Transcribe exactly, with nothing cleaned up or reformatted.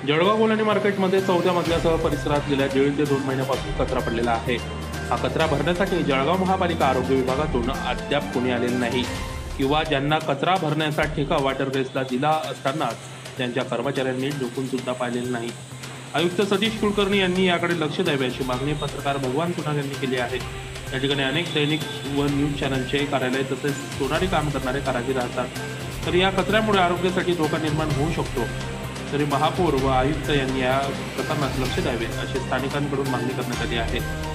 Jalgaon colony मार्केटमध्ये चौथ्या मजल्यासह परिसरात गेल्या दीड ते दोन महिन्यापासून कचरा पडलेला आहे। हा कचरा भरण्यासाठी जळगाव महापालिका आरोग्य विभागातून अद्याप कोणी आलेले नाही किंवा ज्यांना कचरा भरण्याचा ठेका वॉटर वेस्टला दिला असतानाच त्यांच्या कर्मचाऱ्यांनी डोकून सुद्धा पाहिलेले नाही। आयुक्त सतीश कुलकर्णी यांनी याकडे लक्ष द्यावे अशी मागणी पत्रकार भगवान सोनार यांनी केली आहे। या ठिकाणी अनेक दैनिक व न्यूज चॅनलचे कार्यालय तसेच सोनारी काम करणारे कारागीर राहतात, तर या कचऱ्यामुळे आरोग्यासाठी धोका निर्माण होऊ शकतो। तरी महापौर व आयुक्त यांनी या प्रकरणात लक्ष द्यावे अशी स्थानिकांकडून मागणी करण्यात आली आहे।